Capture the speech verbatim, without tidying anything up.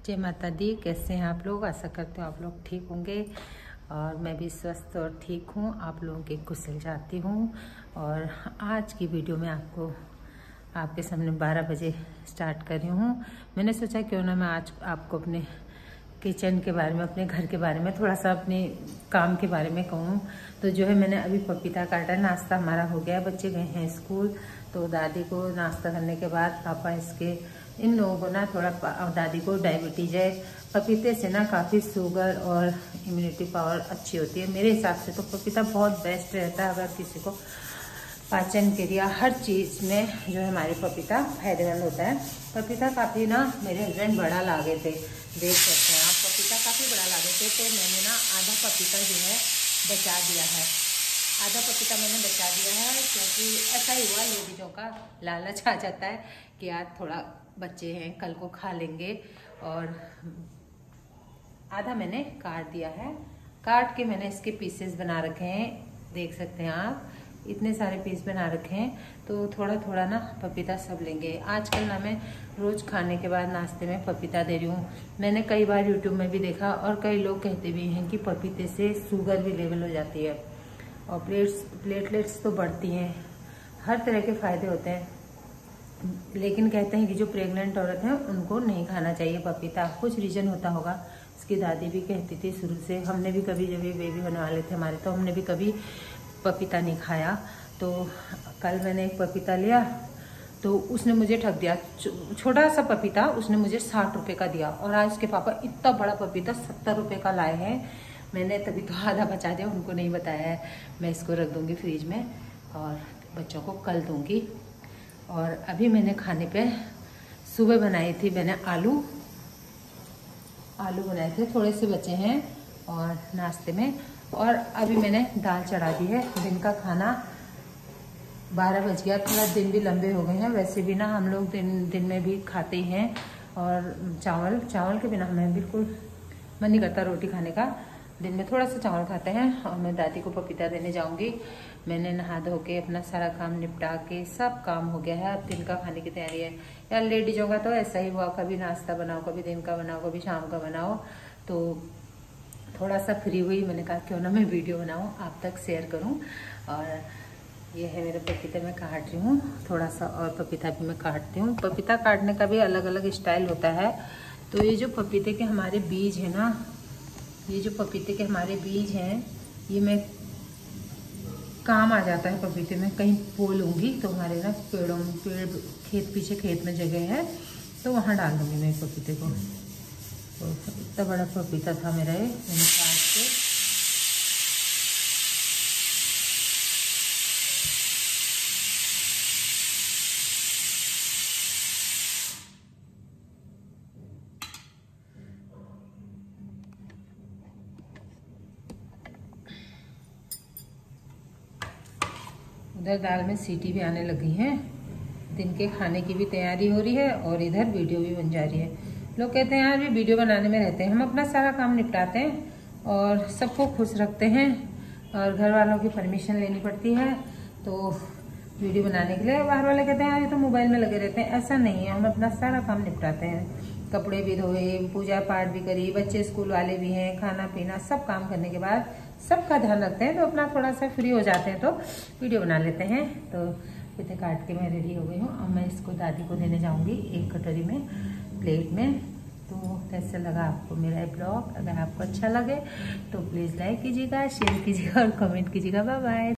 जय माता दी। कैसे हैं आप लोग? आशा करते हो आप लोग ठीक होंगे और मैं भी स्वस्थ और ठीक हूँ। आप लोगों की कुशल चाहती हूँ। और आज की वीडियो में आपको आपके सामने बारह बजे स्टार्ट कर रही हूँ। मैंने सोचा क्यों ना मैं आज आपको अपने किचन के बारे में, अपने घर के बारे में, थोड़ा सा अपने काम के बारे में कहूँ। तो जो है मैंने अभी पपीता काटा, नाश्ता हमारा हो गया, बच्चे गए हैं स्कूल। तो दादी को नाश्ता करने के बाद पापा इसके इन लोगों को ना थोड़ा, दादी को डायबिटीज है। पपीते से ना काफ़ी शुगर और इम्यूनिटी पावर अच्छी होती है। मेरे हिसाब से तो पपीता बहुत बेस्ट रहता है। अगर किसी को पाचन क्रिया हर चीज़ में जो है हमारे पपीता फायदेमंद होता है। पपीता काफ़ी ना मेरे हस्बैंड बड़ा लागे थे, देख सकते हैं आप, पपीता काफ़ी बड़ा लागे थे। तो मैंने ना आधा पपीता जो है बचा दिया है, आधा पपीता मैंने बचा दिया है। क्योंकि ऐसा ही हुआ, लेडीजों का लालच आ जाता है कि यार थोड़ा बच्चे हैं कल को खा लेंगे। और आधा मैंने काट दिया है। काट के मैंने इसके पीसेस बना रखे हैं, देख सकते हैं आप, इतने सारे पीस बना रखे हैं। तो थोड़ा थोड़ा ना पपीता सब लेंगे। आजकल ना मैं रोज़ खाने के बाद नाश्ते में पपीता दे रही हूँ। मैंने कई बार यूट्यूब में भी देखा और कई लोग कहते भी हैं कि पपीते से शुगर भी लेवल हो जाती है और प्लेट्स प्लेटलेट्स तो बढ़ती हैं, हर तरह के फ़ायदे होते हैं। लेकिन कहते हैं कि जो प्रेग्नेंट औरत हैं उनको नहीं खाना चाहिए पपीता। कुछ रीज़न होता होगा। उसकी दादी भी कहती थी शुरू से, हमने भी कभी जब ये बेबी होने वाले थे हमारे, तो हमने भी कभी पपीता नहीं खाया। तो कल मैंने एक पपीता लिया तो उसने मुझे ठग दिया। छोटा सा पपीता उसने मुझे साठ रुपये का दिया और आज उसके पापा इतना बड़ा पपीता सत्तर रुपये का लाए हैं। मैंने तभी तो आधा बचा दिया, उनको नहीं बताया है। मैं इसको रख दूँगी फ्रिज में और बच्चों को कल दूँगी। और अभी मैंने खाने पे सुबह बनाई थी, मैंने आलू आलू बनाए थे, थोड़े से बचे हैं और नाश्ते में। और अभी मैंने दाल चढ़ा दी है। दिन का खाना बारह बज गया, थोड़ा दिन भी लंबे हो गए हैं। वैसे भी ना हम लोग दिन दिन में भी खाते हैं और चावल चावल के बिना हमें बिल्कुल मन नहीं करता रोटी खाने का। दिन में थोड़ा सा चावल खाते हैं। और मैं दादी को पपीता देने जाऊंगी। मैंने नहा धो के अपना सारा काम निपटा के सब काम हो गया है। अब दिन का खाने की तैयारी है। यार लेडीजों का तो ऐसा ही हुआ, कभी नाश्ता बनाओ, कभी दिन का बनाओ, कभी शाम का बनाओ। तो थोड़ा सा फ्री हुई, मैंने कहा क्यों ना मैं वीडियो बनाऊँ, आप तक शेयर करूँ। और ये है मेरे पपीते मैं काट रही हूँ, थोड़ा सा और पपीता भी मैं काटती हूँ। पपीता काटने का भी अलग अलग स्टाइल होता है। तो ये जो पपीते के हमारे बीज है ना, ये जो पपीते के हमारे बीज हैं, ये मैं काम आ जाता है पपीते में। कहीं बो लूँगी तो हमारे ना पेड़ों में, पेड़ खेत पीछे खेत में जगह है तो वहाँ डाल दूँगी मैं पपीते को। तो इतना बड़ा पपीता था मेरा, ये मैंने काट के उधर दाल में सीटी भी आने लगी हैं। दिन के खाने की भी तैयारी हो रही है और इधर वीडियो भी बन जा रही है। लोग कहते हैं यार ये वीडियो बनाने में रहते हैं, हम अपना सारा काम निपटाते हैं और सबको खुश रखते हैं और घर वालों की परमिशन लेनी पड़ती है तो वीडियो बनाने के लिए। बाहर वाले कहते हैं यार ये तो मोबाइल में लगे रहते हैं। ऐसा नहीं है, हम अपना सारा काम निपटाते हैं। कपड़े भी धोए, पूजा पाठ भी करी, बच्चे स्कूल वाले भी हैं, खाना पीना सब काम करने के बाद सबका ध्यान रखते हैं। तो अपना थोड़ा सा फ्री हो जाते हैं तो वीडियो बना लेते हैं। तो पपीते काट के मैं रेडी हो गई हूँ। अब मैं इसको दादी को देने जाऊँगी एक कटोरी में, प्लेट में। तो कैसे लगा आपको मेरा ब्लॉग? अगर आपको अच्छा लगे तो प्लीज़ लाइक कीजिएगा, शेयर कीजिएगा और कमेंट कीजिएगा। Bye bye.